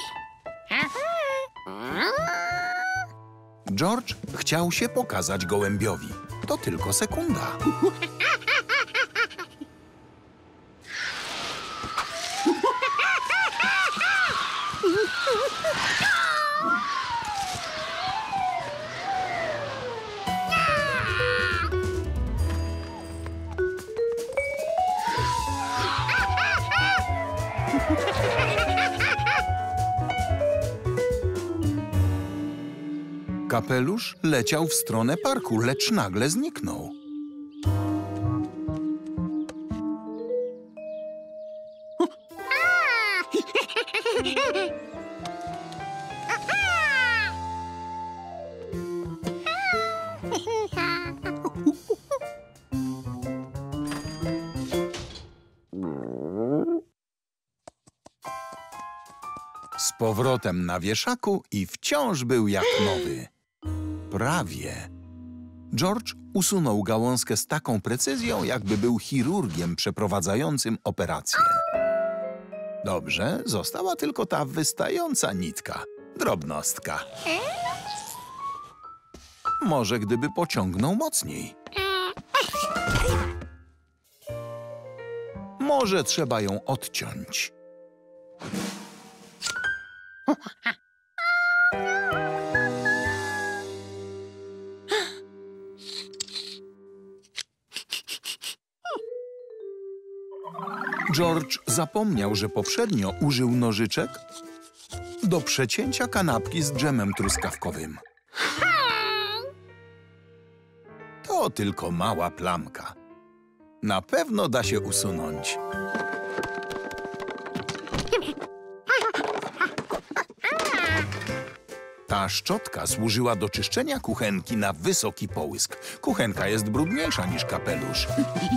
George chciał się pokazać gołębiowi. To tylko sekunda. Kapelusz leciał w stronę parku, lecz nagle zniknął. Z powrotem na wieszaku i wciąż był jak nowy. Prawie. George usunął gałązkę z taką precyzją, jakby był chirurgiem przeprowadzającym operację. Dobrze, została tylko ta wystająca nitka. Drobnostka. Może gdyby pociągnął mocniej. Może trzeba ją odciąć. George zapomniał, że poprzednio użył nożyczek do przecięcia kanapki z dżemem truskawkowym. To tylko mała plamka. Na pewno da się usunąć. Ta szczotka służyła do czyszczenia kuchenki na wysoki połysk. Kuchenka jest brudniejsza niż kapelusz.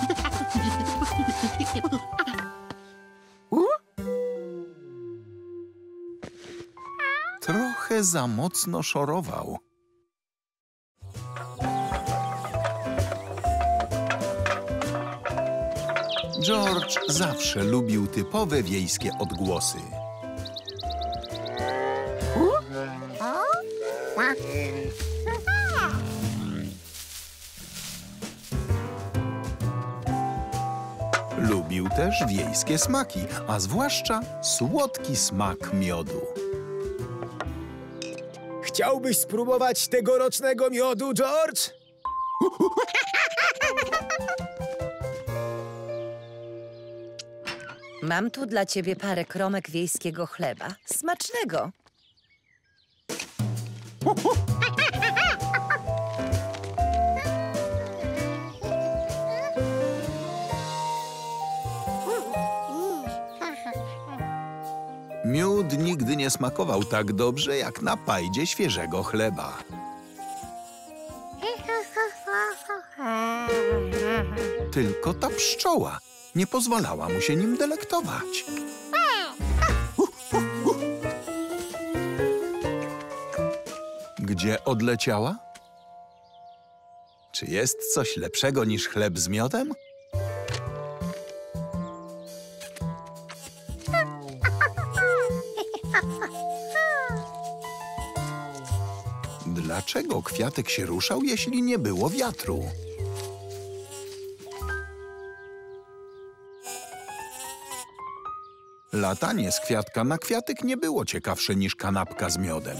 Trochę za mocno szorował. George zawsze lubił typowe wiejskie odgłosy. Lubił też wiejskie smaki, a zwłaszcza słodki smak miodu.
Chciałbyś spróbować tegorocznego miodu, George?
Mam tu dla ciebie parę kromek wiejskiego chleba. Smacznego!
Miód nigdy nie smakował tak dobrze, jak na pajdzie świeżego chleba. Tylko ta pszczoła nie pozwalała mu się nim delektować. Gdzie odleciała? Czy jest coś lepszego niż chleb z miodem? Dlaczego kwiatek się ruszał, jeśli nie było wiatru? Latanie z kwiatka na kwiatek nie było ciekawsze niż kanapka z miodem.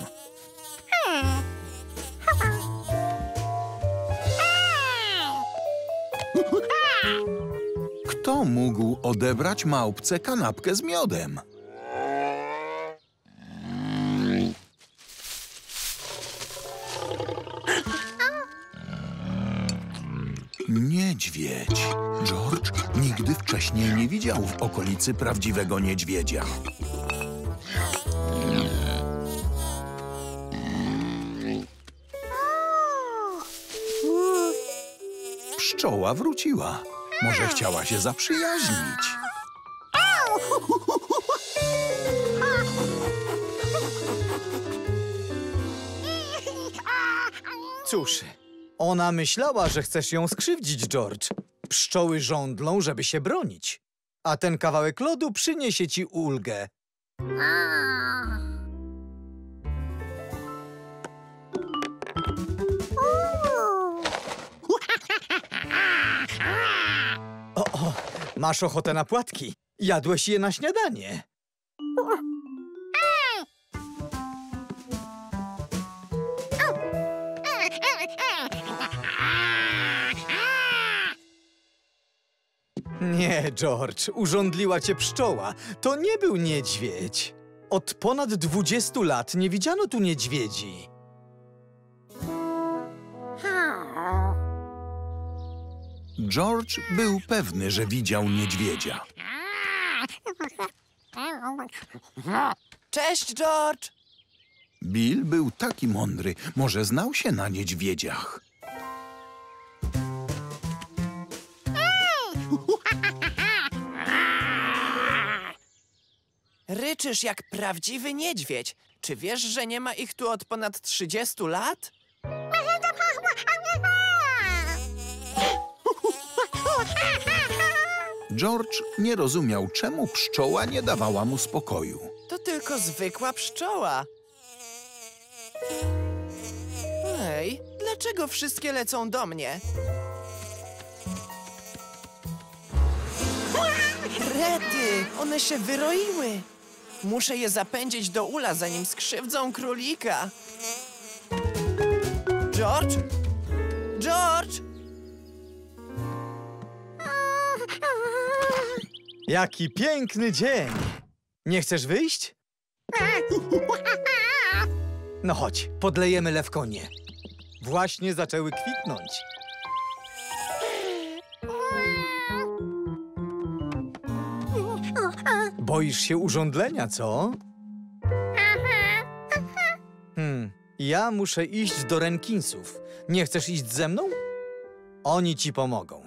Kto mógł odebrać małpce kanapkę z miodem? Niedźwiedź. George nigdy wcześniej nie widział w okolicy prawdziwego niedźwiedzia. Pszczoła wróciła. Może chciała się zaprzyjaźnić.
Cóż, ona myślała, że chcesz ją skrzywdzić, George. Pszczoły żądlą, żeby się bronić. A ten kawałek lodu przyniesie ci ulgę. O, masz ochotę na płatki? Jadłeś je na śniadanie. Nie, George, urządliła cię pszczoła. To nie był niedźwiedź. Od ponad 20 lat nie widziano tu niedźwiedzi.
George był pewny, że widział niedźwiedzia.
Cześć, George!
Bill był taki mądry, może znał się na niedźwiedziach.
Ryczysz jak prawdziwy niedźwiedź. Czy wiesz, że nie ma ich tu od ponad 30 lat?
George nie rozumiał, czemu pszczoła nie dawała mu spokoju.
To tylko zwykła pszczoła. Ej, dlaczego wszystkie lecą do mnie? Rety, one się wyroiły. Muszę je zapędzić do ula, zanim skrzywdzą królika. George? George!
Jaki piękny dzień! Nie chcesz wyjść? No chodź, podlejemy lewkonie. Właśnie zaczęły kwitnąć. Boisz się urządlenia, co? Ja muszę iść do Renkinsów. Nie chcesz iść ze mną? Oni ci pomogą.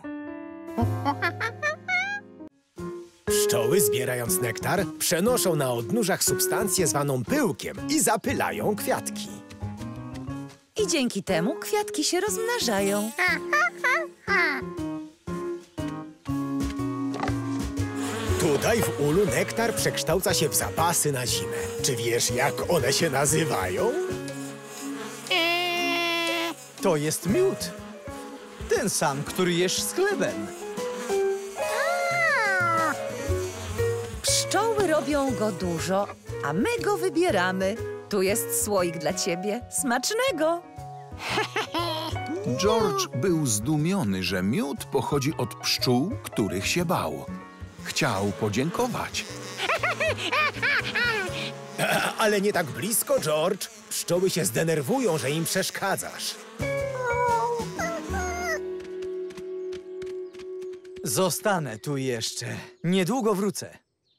Pszczoły, zbierając nektar, przenoszą na odnóżach substancję zwaną pyłkiem i zapylają kwiatki.
I dzięki temu kwiatki się rozmnażają.
Tutaj w ulu nektar przekształca się w zapasy na zimę. Czy wiesz, jak one się nazywają?
To jest miód. Ten sam, który jesz z chlebem.
Pszczoły robią go dużo, a my go wybieramy. Tu jest słoik dla ciebie. Smacznego!
George był zdumiony, że miód pochodzi od pszczół, których się bał. Chciał podziękować.
Ale nie tak blisko, George. Pszczoły się zdenerwują, że im przeszkadzasz.
Zostanę tu jeszcze. Niedługo wrócę.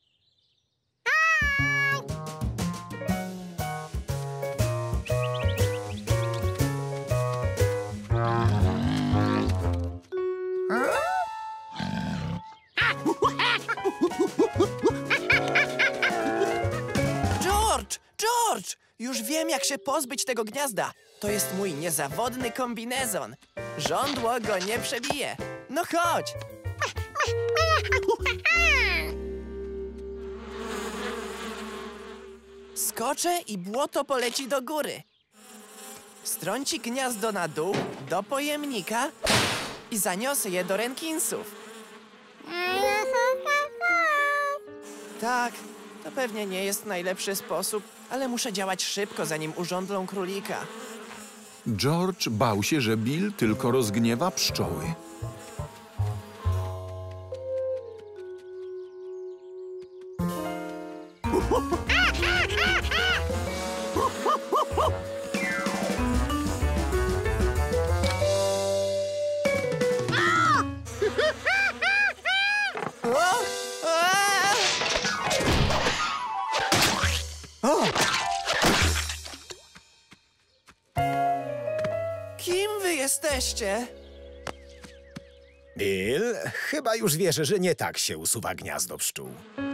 George! George! Już wiem, jak się pozbyć tego gniazda. To jest mój niezawodny kombinezon. Żądło go nie przebije. No chodź! Skoczę i błoto poleci do góry. Strąci gniazdo na dół, do pojemnika i zaniosę je do Renkinsów. Tak, to pewnie nie jest najlepszy sposób, ale muszę działać szybko, zanim urządlą królika.
George bał się, że Bill tylko rozgniewa pszczoły.
Kim wy jesteście?
Bill, chyba już wiesz, że nie tak się usuwa gniazdo pszczół.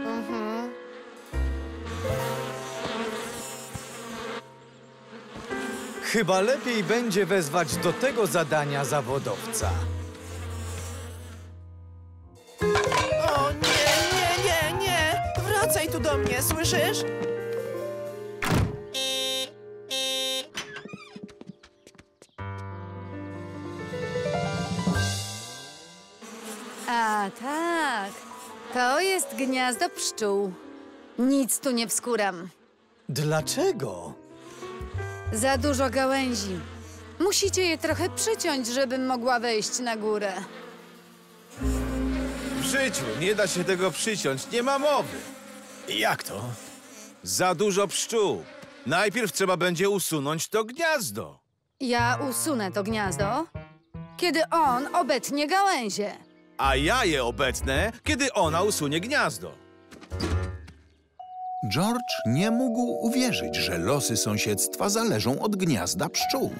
Chyba lepiej będzie wezwać do tego zadania zawodowca.
O nie, nie, nie, nie! Wracaj tu do mnie, słyszysz?
A tak, to jest gniazdo pszczół. Nic tu nie wskuram.
Dlaczego?
Za dużo gałęzi. Musicie je trochę przyciąć, żebym mogła wejść na górę.
W życiu nie da się tego przyciąć, nie ma mowy.
Jak to?
Za dużo pszczół. Najpierw trzeba będzie usunąć to gniazdo.
Ja usunę to gniazdo,
kiedy on obetnie gałęzie.
A ja je obetnę, kiedy ona usunie gniazdo.
George nie mógł uwierzyć, że losy sąsiedztwa zależą od gniazda pszczół.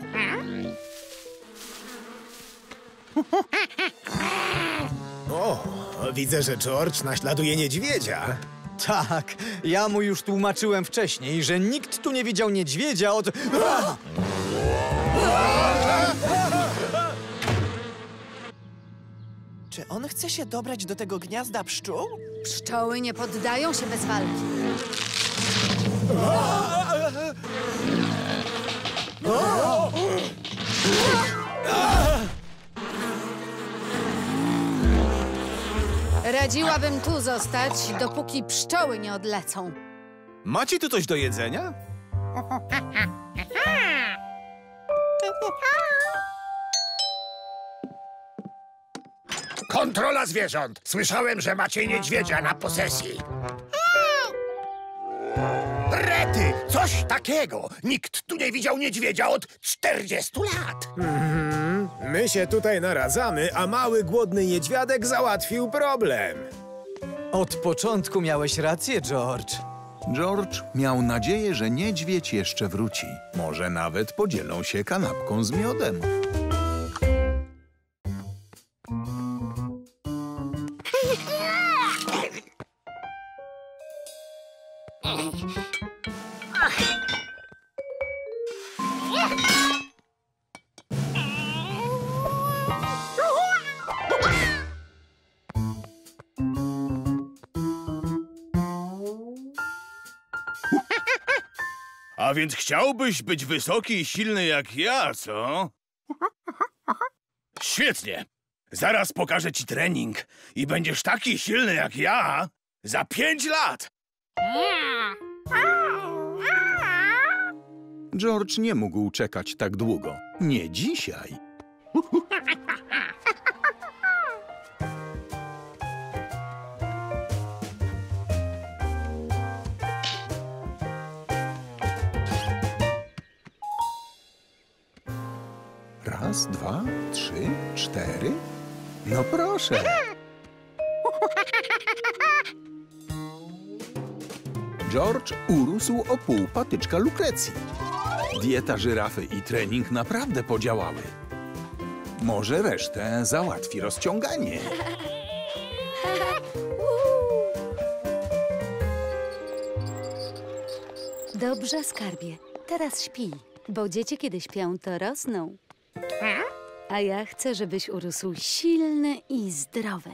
O, widzę, że George naśladuje niedźwiedzia.
Tak, ja mu już tłumaczyłem wcześniej, że nikt tu nie widział niedźwiedzia od...
Czy on chce się dobrać do tego gniazda pszczół?
Pszczoły nie poddają się bez walki. Radziłabym tu zostać, dopóki pszczoły nie odlecą.
Macie tu coś do jedzenia?
Kontrola zwierząt. Słyszałem, że macie niedźwiedzia na posesji. Rety! Coś takiego! Nikt tu nie widział niedźwiedzia od 40 lat.
My się tutaj naradzamy, a mały, głodny niedźwiadek załatwił problem.
Od początku miałeś rację, George.
George miał nadzieję, że niedźwiedź jeszcze wróci. Może nawet podzielą się kanapką z miodem.
A więc chciałbyś być wysoki i silny jak ja, co? Świetnie. Zaraz pokażę ci trening i będziesz taki silny jak ja za 5 lat.
George nie mógł czekać tak długo. Nie dzisiaj. Raz, dwa, 3, 4. No proszę. George urósł o pół patyczka Lukrecji. Dieta żyrafy i trening naprawdę podziałały. Może resztę załatwi rozciąganie.
Dobrze, skarbie. Teraz śpi, bo dzieci kiedy śpią, to rosną. A ja chcę, żebyś urósł silny i zdrowy.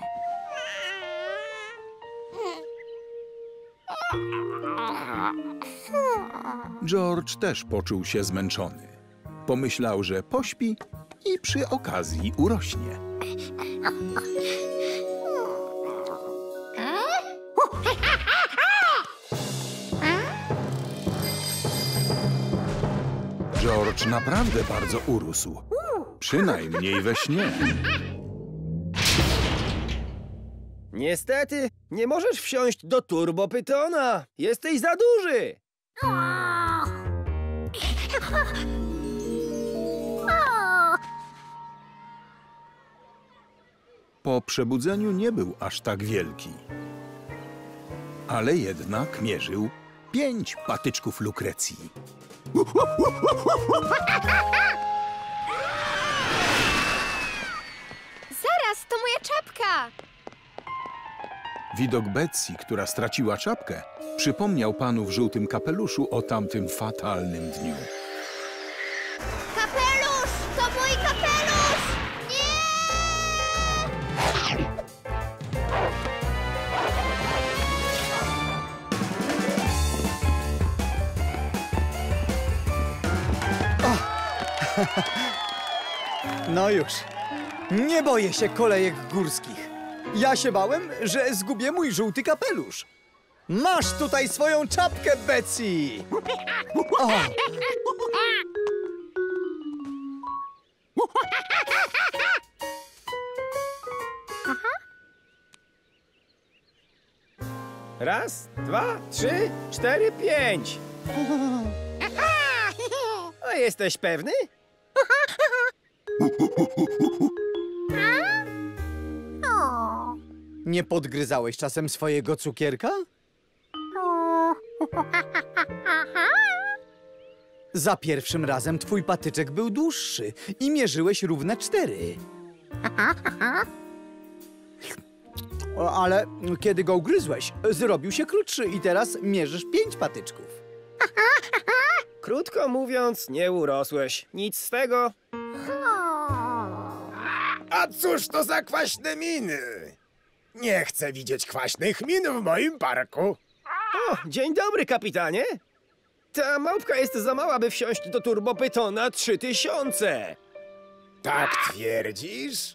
George też poczuł się zmęczony. Pomyślał, że pośpi i przy okazji urośnie. George naprawdę bardzo urósł. Przynajmniej we śnie.
Niestety, nie możesz wsiąść do Turbo Pytona. Jesteś za duży.
Po przebudzeniu nie był aż tak wielki. Ale jednak mierzył 5 patyczków Lukrecji.
Zaraz, to moja czapka!
Widok Betsy, która straciła czapkę, przypomniał panu w żółtym kapeluszu o tamtym fatalnym dniu.
Kapelusz! To mój kapelusz! Nie!
No już. Nie boję się kolejek górskich. Ja się bałem, że zgubię mój żółty kapelusz. Masz tutaj swoją czapkę, Betsy! O.
Raz, 2, 3, 4, 5. A jesteś pewny?
Nie podgryzałeś czasem swojego cukierka? Za pierwszym razem twój patyczek był dłuższy i mierzyłeś równe 4. Ale kiedy go ugryzłeś, zrobił się krótszy i teraz mierzysz 5 patyczków.
Krótko mówiąc, nie urosłeś. Nic z tego.
A cóż to za kwaśne miny? Nie chcę widzieć kwaśnych min w moim parku.
O, dzień dobry, kapitanie. Ta małpka jest za mała, by wsiąść do turbopytona 3000.
Tak twierdzisz?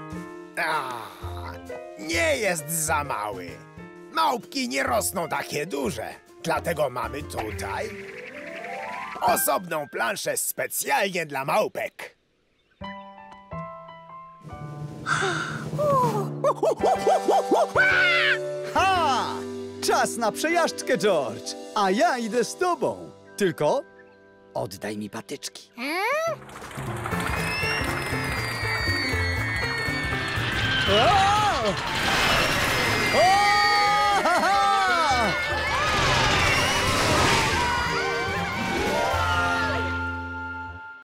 Nie jest za mały. Małpki nie rosną takie duże. Dlatego mamy tutaj osobną planszę specjalnie dla małpek.
Ha! Czas na przejażdżkę, George. A ja idę z tobą. Tylko oddaj mi patyczki. O! O!